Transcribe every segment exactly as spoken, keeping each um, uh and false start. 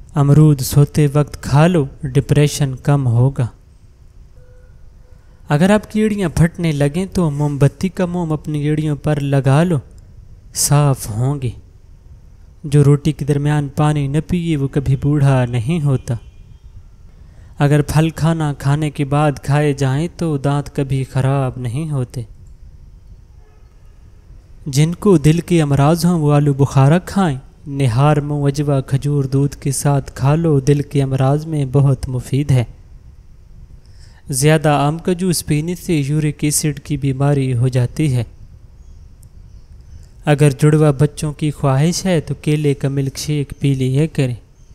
امرود سوتے وقت کھا لو، ڈپریشن کم ہوگا۔ اگر آپ کی ایڑیاں پھٹنے لگیں تو موم بتی کا موم اپنی ایڑیوں پر لگا لو، صاف ہوں گی۔ جو روٹی کے درمیان پانی نہ پیے وہ کبھی بوڑھا نہیں ہوتا۔ اگر پھل کھانا کھانے کے بعد کھائے جائیں تو دانت کبھی خراب نہیں ہوتے۔ جن کو دل کے امراض ہوں وہ آلو بخارا کھائیں، نہار منہ اجوا کھجور دودھ کے ساتھ کھا لو، دل کے امراض میں بہت مفید ہے۔ زیادہ آم کا جوس پینے سے یورک ایسڈ کی بیماری ہو جاتی ہے۔ اگر جڑوا بچوں کی خواہش ہے تو کیلے کا ملک شیک پی لیا کریں۔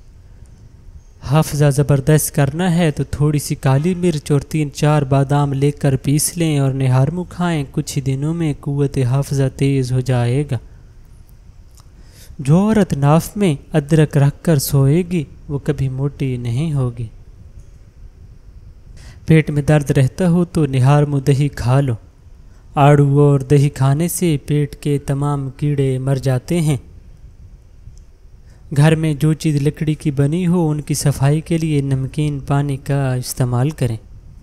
حافظہ زبردست کرنا ہے تو تھوڑی سی کالی مرچ اور تین چار بادام لے کر پیس لیں اور نہار منہ کھائیں، کچھ ہی دنوں میں قوت حافظہ تیز ہو جائے گا۔ جو عورت ناف میں ادرک رکھ کر سوئے گی وہ کبھی موٹی نہیں ہوگی۔ پیٹ میں درد رہتا ہو تو نہار منہ دہی کھا لو، آڑو اور دہی کھانے سے پیٹ کے تمام کیڑے مر جاتے ہیں۔ گھر میں جو چیز لکڑی کی بنی ہو ان کی صفائی کے لیے نمکین پانی کا استعمال کریں۔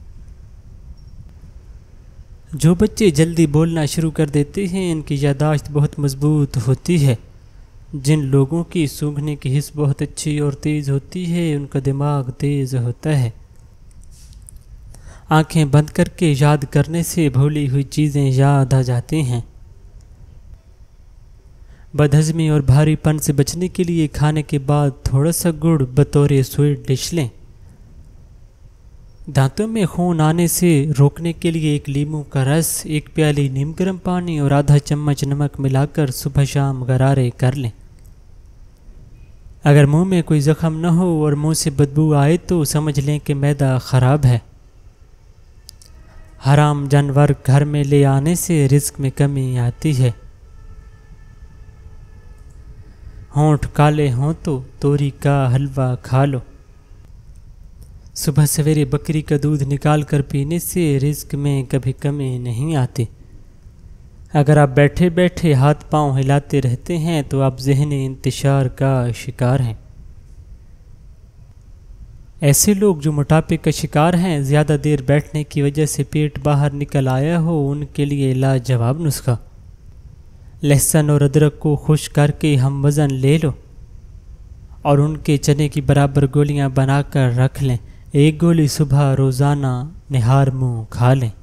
جو بچے جلدی بولنا شروع کر دیتے ہیں ان کی یادداشت بہت مضبوط ہوتی ہے۔ جن لوگوں کی سونگھنے کی حس بہت اچھی اور تیز ہوتی ہے ان کا دماغ تیز ہوتا ہے۔ آنکھیں بند کر کے یاد کرنے سے بھولی ہوئی چیزیں یاد آ جاتی ہیں۔ بدہضمی اور بھاری پن سے بچنے کے لیے کھانے کے بعد تھوڑا سا گڑ بطور سویٹ ڈش لیں۔ دانتوں میں خون آنے سے روکنے کے لیے ایک لیموں کا رس، ایک پیالی نیم گرم پانی اور آدھا چمچ نمک ملا کر صبح شام غرارے کر لیں۔ اگر منہ میں کوئی زخم نہ ہو اور منہ سے بدبو آئے تو سمجھ لیں کہ معدہ خراب ہے۔ حرام جانور گھر میں لے آنے سے رزق میں کمی آتی ہے۔ ہونٹ کالے ہوں تو توری کا حلوہ کھا لو۔ صبح سویرے بکری کا دودھ نکال کر پینے سے رزق میں کبھی کمی نہیں آتی۔ اگر آپ بیٹھے بیٹھے ہاتھ پاؤں ہلاتے رہتے ہیں تو آپ ذہنی انتشار کا شکار ہیں۔ ایسے لوگ جو موٹاپے کا شکار ہیں، زیادہ دیر بیٹھنے کی وجہ سے پیٹ باہر نکل آیا ہو، ان کے لیے لاجواب نسخہ۔ لہسن اور ادرک کو خشک کر کے ہم وزن لے لو اور ان کے چنے کی برابر گولیاں بنا کر رکھ لیں۔ ایک گولی صبح روزانہ نہار منہ کھا لیں۔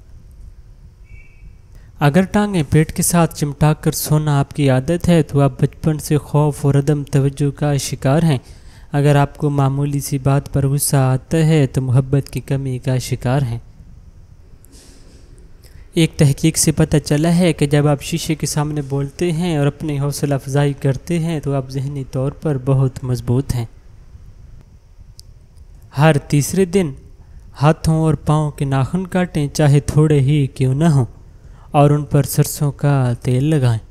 اگر ٹانگیں پیٹ کے ساتھ چمٹا کر سونا آپ کی عادت ہے تو آپ بچپن سے خوف اور عدم توجہ کا شکار ہیں۔ اگر آپ کو معمولی سی بات پر غصہ آتا ہے تو محبت کی کمی کا شکار ہیں۔ ایک تحقیق سے پتہ چلا ہے کہ جب آپ شیشے کے سامنے بولتے ہیں اور اپنی حوصلہ افزائی کرتے ہیں تو آپ ذہنی طور پر بہت مضبوط ہیں۔ ہر تیسرے دن ہاتھوں اور پاؤں کے ناخن کاٹیں، چاہے تھوڑے ہی کیوں نہ ہوں، اور ان پر سرسوں کا تیل لگائیں۔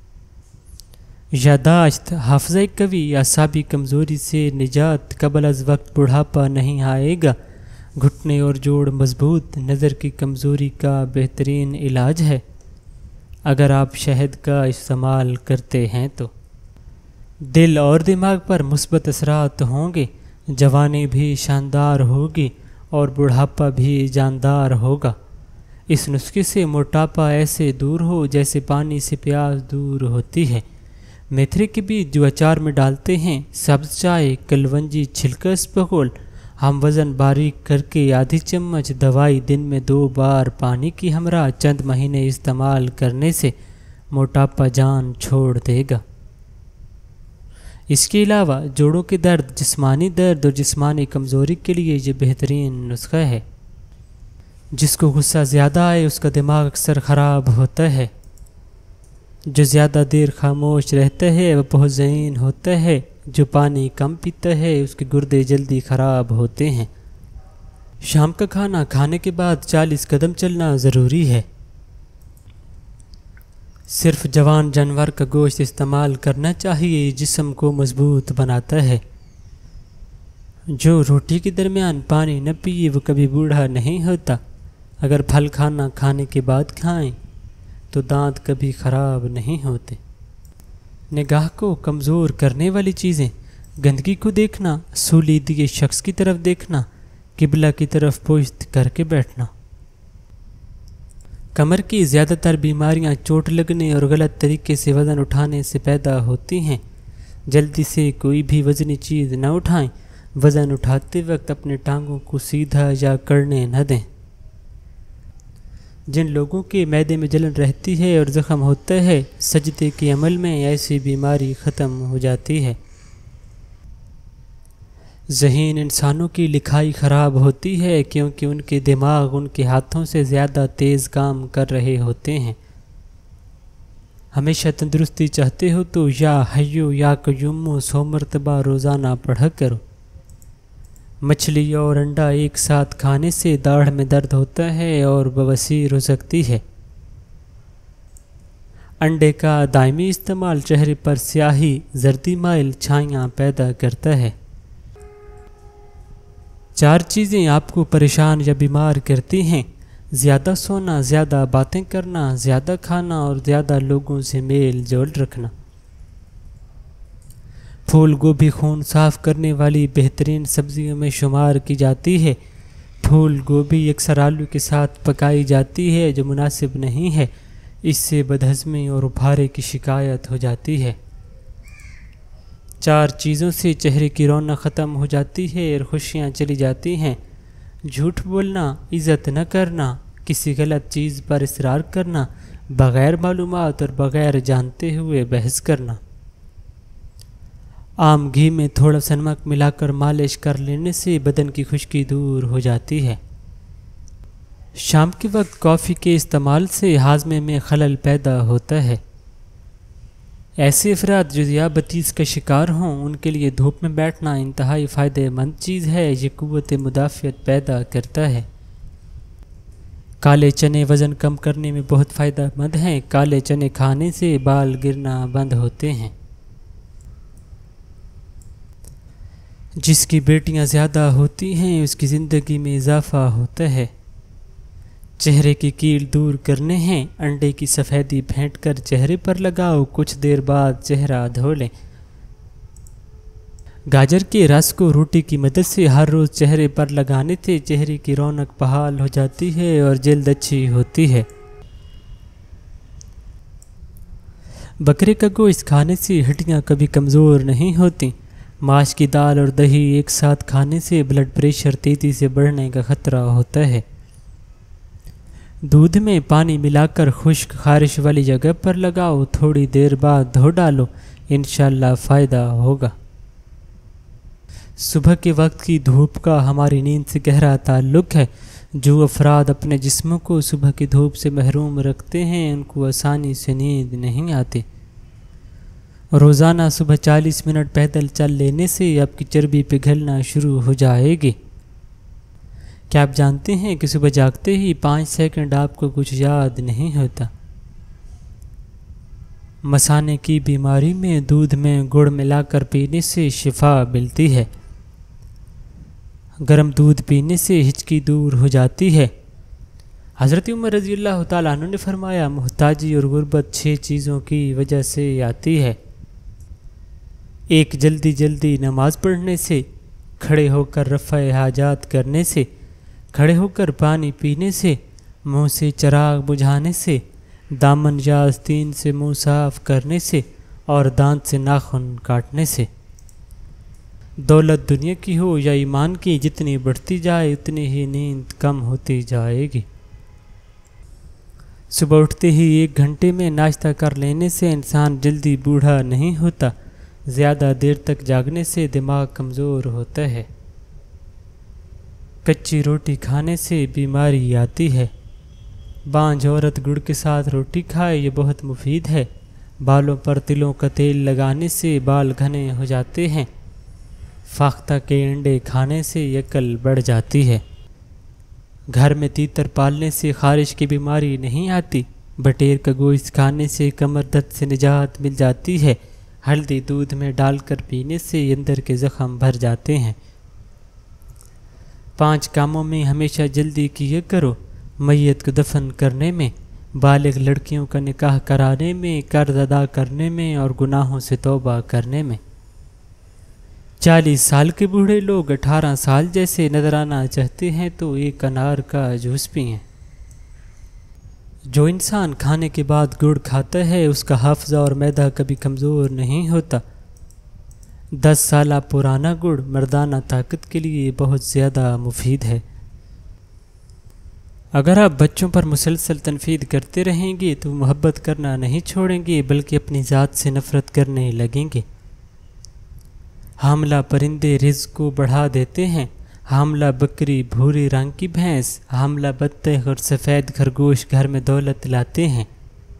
یادداشت، حافظہ قوی، اعصابی کمزوری سے نجات، قبل از وقت بڑھاپا نہیں آئے گا، گھٹنے اور جوڑ مضبوط، نظر کی کمزوری کا بہترین علاج ہے اگر آپ شہد کا استعمال کرتے ہیں تو۔ دل اور دماغ پر مثبت اثرات ہوں گے، جوانی بھی شاندار ہوگی اور بڑھاپا بھی جاندار ہوگا۔ اس نسخے سے موٹاپا ایسے دور ہو جیسے پانی سے پیاس دور ہوتی ہے۔ میتھری کے بیج جو اچار میں ڈالتے ہیں، سبز چائے، کلونجی، چھلکا اسپغول، ہم وزن باریک کر کے آدھی چمچ دوائی دن میں دو بار پانی کی ہمراہ چند مہینے استعمال کرنے سے موٹاپا جان چھوڑ دے گا۔ اس کے علاوہ جوڑوں کے درد، جسمانی درد اور جسمانی کمزوری کے لیے یہ بہترین نسخہ ہے۔ جس کو غصہ زیادہ آئے اس کا دماغ اکثر خراب ہوتا ہے۔ جو زیادہ دیر خاموش رہتا ہے وہ بہت ذہین ہوتا ہے۔ جو پانی کم پیتا ہے اس کے گردے جلدی خراب ہوتے ہیں۔ شام کا کھانا کھانے کے بعد چالیس قدم چلنا ضروری ہے۔ صرف جوان جانور کا گوشت استعمال کرنا چاہیے، جسم کو مضبوط بناتا ہے۔ جو روٹی کے درمیان پانی نہ پیے وہ کبھی بوڑھا نہیں ہوتا۔ اگر پھل کھانا کھانے کے بعد کھائیں تو دانت کبھی خراب نہیں ہوتے۔ نگاہ کو کمزور کرنے والی چیزیں، گندگی کو دیکھنا، سولی دیے شخص کی طرف دیکھنا، قبلہ کی طرف پشت کر کے بیٹھنا۔ کمر کی زیادہ تر بیماریاں چوٹ لگنے اور غلط طریقے سے وزن اٹھانے سے پیدا ہوتی ہیں۔ جلدی سے کوئی بھی وزنی چیز نہ اٹھائیں۔ وزن اٹھاتے وقت اپنے ٹانگوں کو سیدھا یا کرنے نہ دیں۔ جن لوگوں کے معدے میں جلن رہتی ہے اور زخم ہوتا ہے، سجدے کے عمل میں ایسی بیماری ختم ہو جاتی ہے۔ ذہین انسانوں کی لکھائی خراب ہوتی ہے کیونکہ ان کے دماغ ان کے ہاتھوں سے زیادہ تیز کام کر رہے ہوتے ہیں۔ ہمیشہ تندرستی چاہتے ہو تو یا حیو یا قیوم سو مرتبہ روزانہ پڑھا کرو۔ مچھلی اور انڈا ایک ساتھ کھانے سے داڑھ میں درد ہوتا ہے اور بواسیر ہو سکتی ہے۔ انڈے کا دائمی استعمال چہرے پر سیاہی، زردی مائل چھائیاں پیدا کرتا ہے۔ چار چیزیں آپ کو پریشان یا بیمار کرتی ہیں: زیادہ سونا، زیادہ باتیں کرنا، زیادہ کھانا اور زیادہ لوگوں سے میل جول رکھنا۔ پھول گوبھی خون صاف کرنے والی بہترین سبزیوں میں شمار کی جاتی ہے۔ پھول گوبھی اکثر آلو کے ساتھ پکائی جاتی ہے جو مناسب نہیں ہے، اس سے بدہضمی اور اپھارے کی شکایت ہو جاتی ہے۔ چار چیزوں سے چہرے کی رونق ختم ہو جاتی ہے اور خوشیاں چلی جاتی ہیں: جھوٹ بولنا، عزت نہ کرنا، کسی غلط چیز پر اصرار کرنا، بغیر معلومات اور بغیر جانتے ہوئے بحث کرنا۔ عام گھی میں تھوڑا سا نمک ملا کر مالش کر لینے سے بدن کی خشکی دور ہو جاتی ہے۔ شام کے وقت کافی کے استعمال سے ہاضمے میں خلل پیدا ہوتا ہے۔ ایسے افراد جو ذیابطیس کا شکار ہوں ان کے لیے دھوپ میں بیٹھنا انتہائی فائدہ مند چیز ہے، یہ قوت مدافعت پیدا کرتا ہے۔ کالے چنے وزن کم کرنے میں بہت فائدہ مند ہیں۔ کالے چنے کھانے سے بال گرنا بند ہوتے ہیں۔ جس کی بیٹیاں زیادہ ہوتی ہیں اس کی زندگی میں اضافہ ہوتا ہے۔ چہرے کی کیل دور کرنے ہیں، انڈے کی سفیدی پھینٹ کر چہرے پر لگاؤ، کچھ دیر بعد چہرہ دھو لیں۔ گاجر کے رس کو روٹی کی مدد سے ہر روز چہرے پر لگانے سے چہرے کی رونق بحال ہو جاتی ہے اور جلد اچھی ہوتی ہے۔ بکرے کا گوشت کھانے سے ہڈیاں کبھی کمزور نہیں ہوتی۔ ماش کی دال اور دہی ایک ساتھ کھانے سے بلڈ پریشر تیزی سے بڑھنے کا خطرہ ہوتا ہے۔ دودھ میں پانی ملا کر خشک خارش والی جگہ پر لگاؤ، تھوڑی دیر بعد دھو ڈالو، انشاءاللہ فائدہ ہوگا۔ صبح کے وقت کی دھوپ کا ہماری نیند سے گہرا تعلق ہے۔ جو افراد اپنے جسموں کو صبح کی دھوپ سے محروم رکھتے ہیں ان کو آسانی سے نیند نہیں آتی۔ روزانہ صبح چالیس منٹ پیدل چل لینے سے آپ کی چربی پگھلنا شروع ہو جائے گی۔ کیا آپ جانتے ہیں کہ صبح جاگتے ہی پانچ سیکنڈ آپ کو کچھ یاد نہیں ہوتا؟ مثانے کی بیماری میں دودھ میں گڑ ملا کر پینے سے شفا ملتی ہے۔ گرم دودھ پینے سے ہچکی دور ہو جاتی ہے۔ حضرت عمر رضی اللہ تعالیٰ عنہ نے فرمایا، محتاجی اور غربت چھ چیزوں کی وجہ سے آتی ہے: ایک، جلدی جلدی نماز پڑھنے سے، کھڑے ہو کر رفع حاجات کرنے سے، کھڑے ہو کر پانی پینے سے، منہ سے چراغ بجھانے سے، دامن یا آستین سے منہ صاف کرنے سے اور دانت سے ناخن کاٹنے سے۔ دولت دنیا کی ہو یا ایمان کی، جتنی بڑھتی جائے اتنی ہی نیند کم ہوتی جائے گی۔ صبح اٹھتے ہی ایک گھنٹے میں ناشتہ کر لینے سے انسان جلدی بوڑھا نہیں ہوتا۔ زیادہ دیر تک جاگنے سے دماغ کمزور ہوتا ہے۔ کچی روٹی کھانے سے بیماری آتی ہے۔ بانجھ عورت گڑ کے ساتھ روٹی کھائے، یہ بہت مفید ہے۔ بالوں پر تلوں کا تیل لگانے سے بال گھنے ہو جاتے ہیں۔ فاختہ کے انڈے کھانے سے عقل بڑھ جاتی ہے۔ گھر میں تیتر پالنے سے خارش کی بیماری نہیں آتی۔ بٹیر کا گوشت کھانے سے کمر درد سے نجات مل جاتی ہے۔ ہلدی دودھ میں ڈال کر پینے سے اندر کے زخم بھر جاتے ہیں۔ پانچ کاموں میں ہمیشہ جلدی کیا کرو: میت کو دفن کرنے میں، بالغ لڑکیوں کا نکاح کرانے میں، قرض ادا کرنے میں اور گناہوں سے توبہ کرنے میں۔ چالیس سال کے بوڑھے لوگ اٹھارہ سال جیسے نظر آنا چاہتے ہیں تو ایک انار کا جوس پئیں۔ جو انسان کھانے کے بعد گڑ کھاتا ہے اس کا حافظہ اور معدہ کبھی کمزور نہیں ہوتا۔ دس سالہ پرانا گڑ مردانہ طاقت کے لیے بہت زیادہ مفید ہے۔ اگر آپ بچوں پر مسلسل تنفید کرتے رہیں گے تو محبت کرنا نہیں چھوڑیں گے بلکہ اپنی ذات سے نفرت کرنے لگیں گے۔ حاملہ پرندے رزق کو بڑھا دیتے ہیں، حاملہ بکری بھوری رنگ کی بھینس، حاملہ بطخ اور سفید خرگوش گھر میں دولت لاتے ہیں۔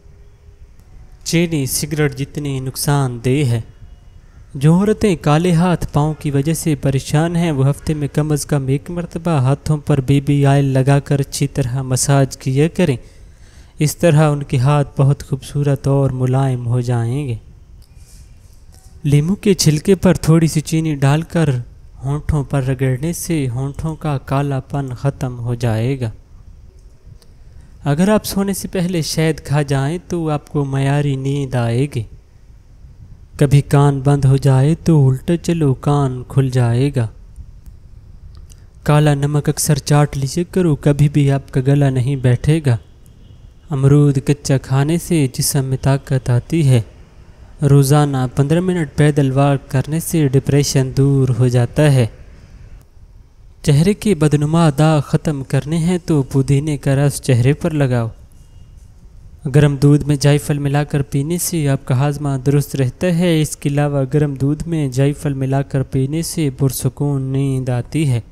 چینی سگریٹ جتنی نقصان دہ ہے۔ جو عورتیں کالے ہاتھ پاؤں کی وجہ سے پریشان ہیں وہ ہفتے میں کم از کم ایک مرتبہ ہاتھوں پر بی بی آئل لگا کر اچھی طرح مساج کیا کریں، اس طرح ان کے ہاتھ بہت خوبصورت اور ملائم ہو جائیں گے۔ لیموں کے چھلکے پر تھوڑی سی چینی ڈال کر ہونٹوں پر رگڑنے سے ہونٹوں کا کالا پن ختم ہو جائے گا۔ اگر آپ سونے سے پہلے شہد کھا جائیں تو آپ کو معیاری نیند آئے گی۔ کبھی کان بند ہو جائے تو الٹا چلو کان کھل جائے گا۔ کالا نمک اکثر چاٹ لیجیے کرو، کبھی بھی آپ کا گلا نہیں بیٹھے گا۔ امرود کچا کھانے سے جسم میں طاقت آتی ہے۔ روزانہ پندرہ منٹ پیدل واک کرنے سے ڈپریشن دور ہو جاتا ہے۔ چہرے کے بدنما داغ ختم کرنے ہیں تو پودینے کا رس چہرے پر لگاؤ۔ گرم دودھ میں جائی پھل ملا کر پینے سے آپ کا ہاضمہ درست رہتا ہے۔ اس کے علاوہ گرم دودھ میں جائی پھل ملا کر پینے سے پرسکون نیند آتی ہے۔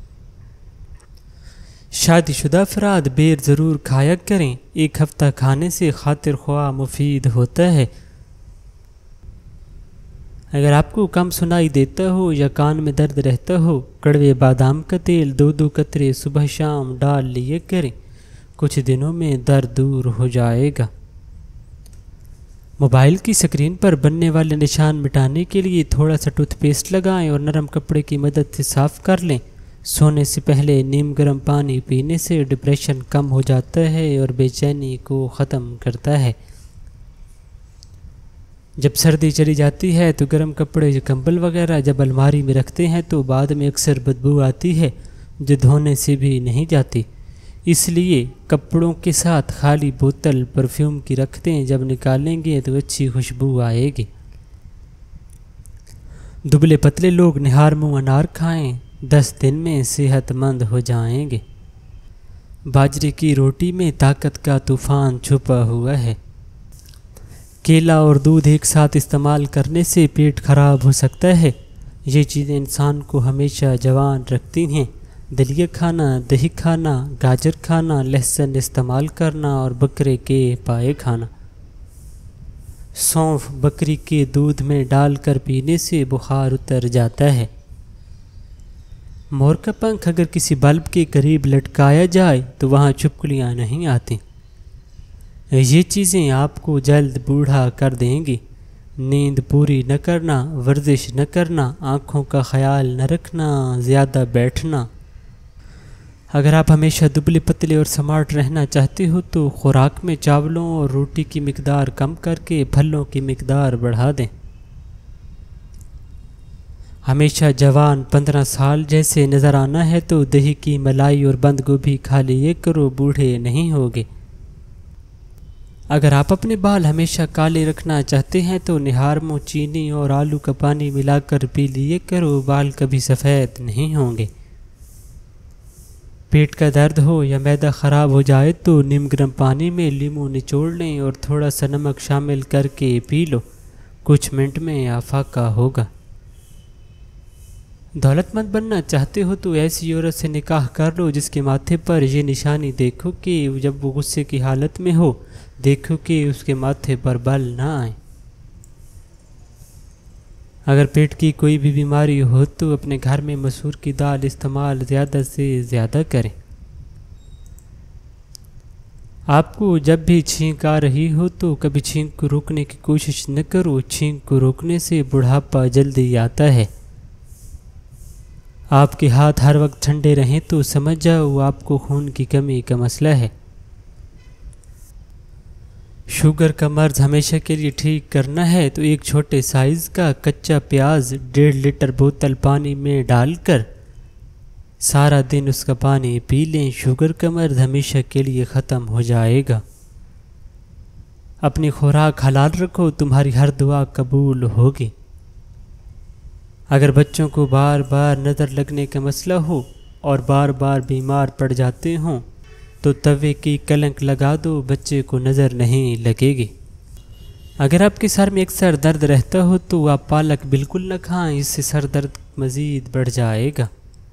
شادی شدہ افراد بیر ضرور کھایا کریں، ایک ہفتہ کھانے سے خاطر خواہ مفید ہوتا ہے۔ اگر آپ کو کم سنائی دیتا ہو یا کان میں درد رہتا ہو، کڑوے بادام کا تیل دو دو قطرے صبح شام ڈال لیے کریں، کچھ دنوں میں درد دور ہو جائے گا۔ موبائل کی سکرین پر بننے والے نشان مٹانے کے لیے تھوڑا سا ٹوتھ پیسٹ لگائیں اور نرم کپڑے کی مدد سے صاف کر لیں۔ سونے سے پہلے نیم گرم پانی پینے سے ڈپریشن کم ہو جاتا ہے اور بے چینی کو ختم کرتا ہے۔ جب سردی چلی جاتی ہے تو گرم کپڑے یا کمبل وغیرہ جب الماری میں رکھتے ہیں تو بعد میں اکثر بدبو آتی ہے جو دھونے سے بھی نہیں جاتی۔ اس لیے کپڑوں کے ساتھ خالی بوتل پرفیوم کی رکھ دیں، جب نکالیں گے تو اچھی خوشبو آئے گی۔ دبلے پتلے لوگ نہار منہ انار کھائیں، دس دن میں صحت مند ہو جائیں گے۔ باجرے کی روٹی میں طاقت کا طوفان چھپا ہوا ہے۔ کیلا اور دودھ ایک ساتھ استعمال کرنے سے پیٹ خراب ہو سکتا ہے۔ یہ چیزیں انسان کو ہمیشہ جوان رکھتی ہیں۔ دلیہ کھانا، دہی کھانا، گاجر کھانا، لہسن استعمال کرنا اور بکرے کے پائے کھانا۔ سونف بکری کے دودھ میں ڈال کر پینے سے بخار اتر جاتا ہے۔ مور کا پنکھ اگر کسی بلب کے قریب لٹکایا جائے تو وہاں چھپکلیاں نہیں آتی۔ یہ چیزیں آپ کو جلد بوڑھا کر دیں گی۔ نیند پوری نہ کرنا، ورزش نہ کرنا، آنکھوں کا خیال نہ رکھنا، زیادہ بیٹھنا۔ اگر آپ ہمیشہ دبلے پتلے اور سمارٹ رہنا چاہتے ہو تو خوراک میں چاولوں اور روٹی کی مقدار کم کر کے پھلوں کی مقدار بڑھا دیں۔ ہمیشہ جوان پندرہ سال جیسے نظر آنا ہے تو دہی کی ملائی اور بند گوبھی کھا لیے کرو، بوڑھے نہیں ہوگے۔ اگر آپ اپنے بال ہمیشہ کالے رکھنا چاہتے ہیں تو نہار منہ چینی اور آلو کا پانی ملا کر پی لیے کرو، بال کبھی سفید نہیں ہوں گے۔ پیٹ کا درد ہو یا معدہ خراب ہو جائے تو نیم گرم پانی میں لیموں نچوڑ لیں اور تھوڑا سا نمک شامل کر کے پی لو، کچھ منٹ میں افاقہ ہوگا۔ دولت مند بننا چاہتے ہو تو ایسی عورت سے نکاح کر لو جس کے ماتھے پر یہ نشانی دیکھو کہ جب وہ غصے کی حالت میں ہو، دیکھو کہ اس کے ماتھے پر بل نہ آئیں۔ اگر پیٹ کی کوئی بھی بیماری ہو تو اپنے گھر میں مسور کی دال استعمال زیادہ سے زیادہ کریں۔ آپ کو جب بھی چھینک آ رہی ہو تو کبھی چھینک کو روکنے کی کوشش نہ کرو، چھینک کو روکنے سے بڑھاپا جلدی آتا ہے۔ آپ کے ہاتھ ہر وقت ٹھنڈے رہیں تو سمجھ جاؤ آپ کو خون کی کمی کا مسئلہ ہے۔ شوگر کا مرض ہمیشہ کے لیے ٹھیک کرنا ہے تو ایک چھوٹے سائز کا کچا پیاز ڈیڑھ لیٹر بوتل پانی میں ڈال کر سارا دن اس کا پانی پی لیں، شوگر کا مرض ہمیشہ کے لیے ختم ہو جائے گا۔ اپنی خوراک حلال رکھو، تمہاری ہر دعا قبول ہوگی۔ اگر بچوں کو بار بار نظر لگنے کا مسئلہ ہو اور بار بار بیمار پڑ جاتے ہوں تو توے کی کلنک لگا دو، بچے کو نظر نہیں لگے گی۔ اگر آپ کے سر میں اکثر درد رہتا ہو تو آپ پالک بالکل نہ کھائیں، اس سے سر درد مزید بڑھ جائے گا۔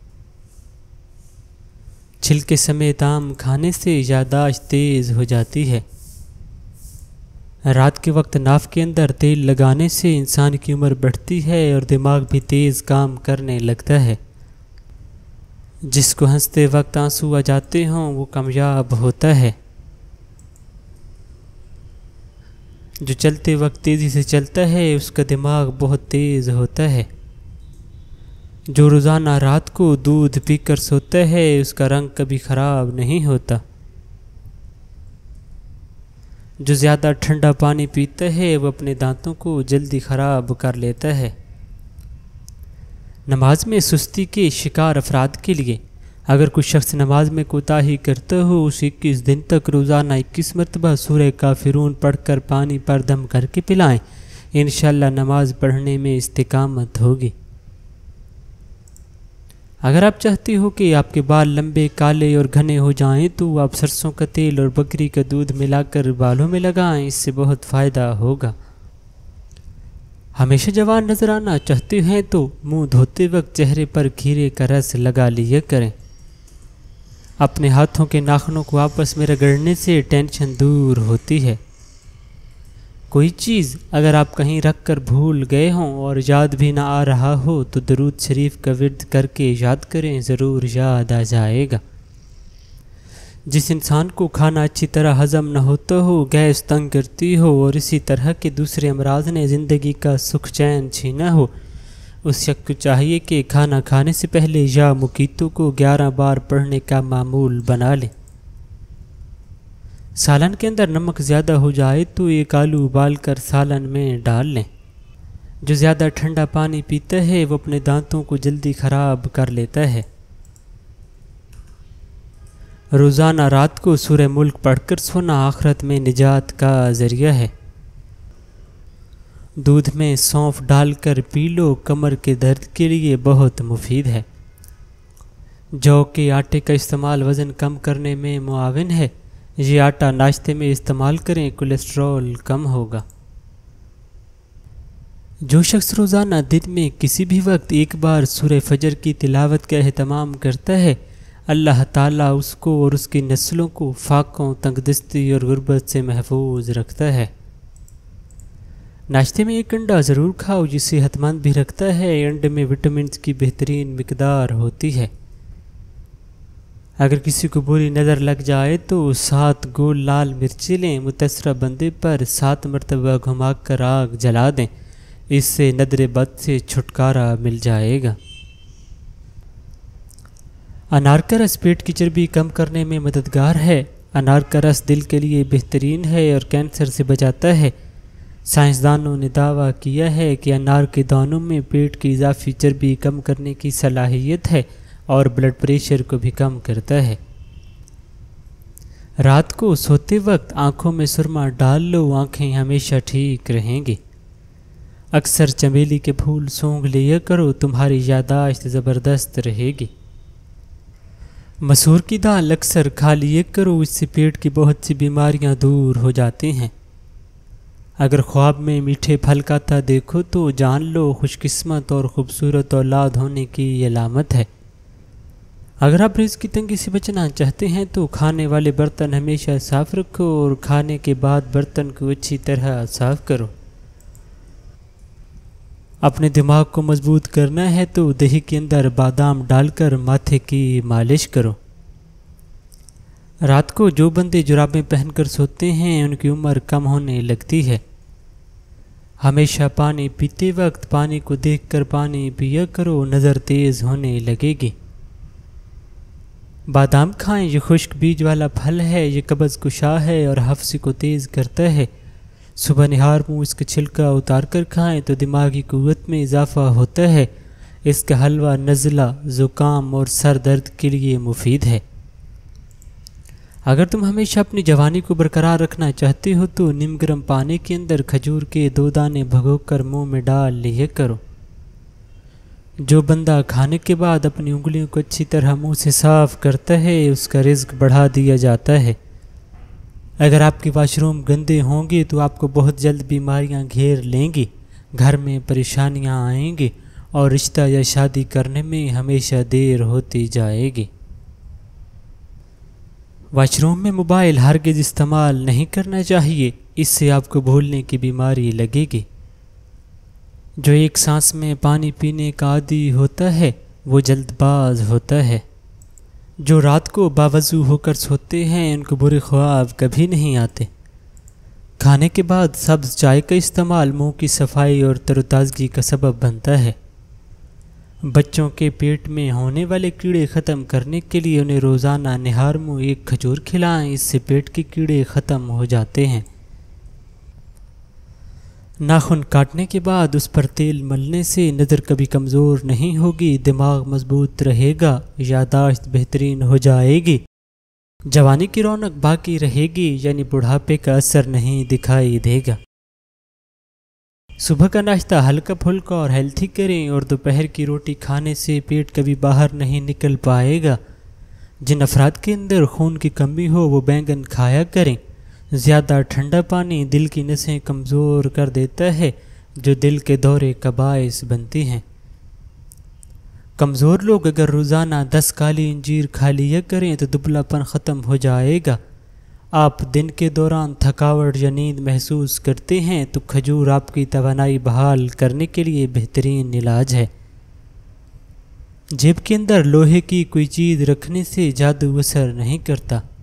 چھلکے سمیت آم کھانے سے یادداشت تیز ہو جاتی ہے۔ رات کے وقت ناف کے اندر تیل لگانے سے انسان کی عمر بڑھتی ہے اور دماغ بھی تیز کام کرنے لگتا ہے۔ جس کو ہنستے وقت آنسو آ جاتے ہوں وہ کامیاب ہوتا ہے۔ جو چلتے وقت تیزی سے چلتا ہے اس کا دماغ بہت تیز ہوتا ہے۔ جو روزانہ رات کو دودھ پی کر سوتا ہے اس کا رنگ کبھی خراب نہیں ہوتا۔ جو زیادہ ٹھنڈا پانی پیتا ہے وہ اپنے دانتوں کو جلدی خراب کر لیتا ہے۔ نماز میں سستی کے شکار افراد کے لیے اگر کوئی شخص نماز میں کوتاہی کرتا ہو، اسے اکیس دن تک روزانہ اکیس مرتبہ سورہ کافرون پڑھ کر پانی پر دم کر کے پلائیں، انشاءاللہ نماز پڑھنے میں استقامت ہوگی۔ اگر آپ چاہتے ہو کہ آپ کے بال لمبے، کالے اور گھنے ہو جائیں تو آپ سرسوں کا تیل اور بکری کا دودھ ملا کر بالوں میں لگائیں، اس سے بہت فائدہ ہوگا۔ ہمیشہ جوان نظر آنا چاہتے ہیں تو منہ دھوتے وقت چہرے پر کھیرے کا رس لگا لیا کریں۔ اپنے ہاتھوں کے ناخنوں کو آپس میں رگڑنے سے ٹینشن دور ہوتی ہے۔ کوئی چیز اگر آپ کہیں رکھ کر بھول گئے ہوں اور یاد بھی نہ آ رہا ہو تو درود شریف کا ورد کر کے یاد کریں، ضرور یاد آ جائے گا۔ جس انسان کو کھانا اچھی طرح ہضم نہ ہوتا ہو، گیس تنگ کرتی ہو اور اسی طرح کے دوسرے امراض نے زندگی کا سکھ چین چھینا ہو، اس شخص کو چاہیے کہ کھانا کھانے سے پہلے یا مکیتو کو گیارہ بار پڑھنے کا معمول بنا لیں۔ سالن کے اندر نمک زیادہ ہو جائے تو ایک آلو ابال کر سالن میں ڈال لیں۔ جو زیادہ ٹھنڈا پانی پیتا ہے وہ اپنے دانتوں کو جلدی خراب کر لیتا ہے۔ روزانہ رات کو سورہ ملک پڑھ کر سونا آخرت میں نجات کا ذریعہ ہے۔ دودھ میں سونف ڈال کر پی لو، کمر کے درد کے لیے بہت مفید ہے۔ جو کے آٹے کا استعمال وزن کم کرنے میں معاون ہے، یہ آٹا ناشتے میں استعمال کریں، کولیسٹرول کم ہوگا۔ جو شخص روزانہ دن میں کسی بھی وقت ایک بار سورہ فجر کی تلاوت کا اہتمام کرتا ہے، اللہ تعالیٰ اس کو اور اس کی نسلوں کو فاقوں، تنگ دستی اور غربت سے محفوظ رکھتا ہے۔ ناشتے میں ایک انڈا ضرور کھاؤ، یہ صحت مند بھی رکھتا ہے، انڈے میں وٹامنز کی بہترین مقدار ہوتی ہے۔ اگر کسی کو بری نظر لگ جائے تو سات گول لال مرچیں لیں، متاثرہ بندے پر سات مرتبہ گھما کر آگ جلا دیں، اس سے نظر بد سے چھٹکارا مل جائے گا۔ انار کا رس پیٹ کی چربی کم کرنے میں مددگار ہے۔ انار کا رس دل کے لیے بہترین ہے اور کینسر سے بچاتا ہے۔ سائنسدانوں نے دعویٰ کیا ہے کہ انار کے دانوں میں پیٹ کی اضافی چربی کم کرنے کی صلاحیت ہے اور بلڈ پریشر کو بھی کم کرتا ہے۔ رات کو سوتے وقت آنکھوں میں سرما ڈال لو، آنکھیں ہمیشہ ٹھیک رہیں گی۔ اکثر چمیلی کے پھول سونگھ لیا کرو، تمہاری یادداشت زبردست رہے گی۔ مسور کی دال اکثر کھا لیا کرو، اس سے پیٹ کی بہت سی بیماریاں دور ہو جاتی ہیں۔ اگر خواب میں میٹھے پھل کھاتا دیکھو تو جان لو خوش قسمت اور خوبصورت اولاد ہونے کی علامت ہے۔ اگر آپ رزق کی تنگی سے بچنا چاہتے ہیں تو کھانے والے برتن ہمیشہ صاف رکھو اور کھانے کے بعد برتن کو اچھی طرح صاف کرو۔ اپنے دماغ کو مضبوط کرنا ہے تو دہی کے اندر بادام ڈال کر ماتھے کی مالش کرو۔ رات کو جو بندے جرابیں پہن کر سوتے ہیں ان کی عمر کم ہونے لگتی ہے۔ ہمیشہ پانی پیتے وقت پانی کو دیکھ کر پانی پیا کرو، نظر تیز ہونے لگے گی۔ بادام کھائیں، یہ خشک بیج والا پھل ہے، یہ قبض کشا ہے اور حفظ کو تیز کرتا ہے۔ صبح نہار منہ اس کا چھلکا اتار کر کھائیں تو دماغی قوت میں اضافہ ہوتا ہے۔ اس کا حلوہ نزلہ، زکام اور سر درد کے لیے مفید ہے۔ اگر تم ہمیشہ اپنی جوانی کو برقرار رکھنا چاہتے ہو تو نیم گرم پانی کے اندر کھجور کے دو دانے بھگو کر منہ میں ڈال لیا کرو۔ جو بندہ کھانے کے بعد اپنی انگلیوں کو اچھی طرح منہ سے صاف کرتا ہے اس کا رزق بڑھا دیا جاتا ہے۔ اگر آپ کے واش روم گندے ہوں گے تو آپ کو بہت جلد بیماریاں گھیر لیں گی، گھر میں پریشانیاں آئیں گی اور رشتہ یا شادی کرنے میں ہمیشہ دیر ہوتی جائے گی۔ واش روم میں موبائل ہرگز استعمال نہیں کرنا چاہیے، اس سے آپ کو بھولنے کی بیماری لگے گی۔ جو ایک سانس میں پانی پینے کا عادی ہوتا ہے وہ جلد باز ہوتا ہے۔ جو رات کو باوضو ہو کر سوتے ہیں ان کو برے خواب کبھی نہیں آتے۔ کھانے کے بعد سبز چائے کا استعمال منہ کی صفائی اور تر و تازگی کا سبب بنتا ہے۔ بچوں کے پیٹ میں ہونے والے کیڑے ختم کرنے کے لیے انہیں روزانہ نہار منہ ایک کھجور کھلائیں، اس سے پیٹ کے کیڑے ختم ہو جاتے ہیں۔ ناخن کاٹنے کے بعد اس پر تیل ملنے سے نظر کبھی کمزور نہیں ہوگی، دماغ مضبوط رہے گا، یادداشت بہترین ہو جائے گی، جوانی کی رونق باقی رہے گی، یعنی بڑھاپے کا اثر نہیں دکھائی دے گا۔ صبح کا ناشتہ ہلکا پھلکا اور ہیلتھی کریں اور دوپہر کی روٹی کھانے سے پیٹ کبھی باہر نہیں نکل پائے گا۔ جن افراد کے اندر خون کی کمی ہو وہ بینگن کھایا کریں۔ زیادہ ٹھنڈا پانی دل کی نسیں کمزور کر دیتا ہے جو دل کے دورے کا باعث بنتی ہیں۔ کمزور لوگ اگر روزانہ دس کالی انجیر کھا لیا کریں تو دبلا پن ختم ہو جائے گا۔ آپ دن کے دوران تھکاوٹ یا نیند محسوس کرتے ہیں تو کھجور آپ کی توانائی بحال کرنے کے لیے بہترین علاج ہے۔ جیب کے اندر لوہے کی کوئی چیز رکھنے سے جادو اثر نہیں کرتا۔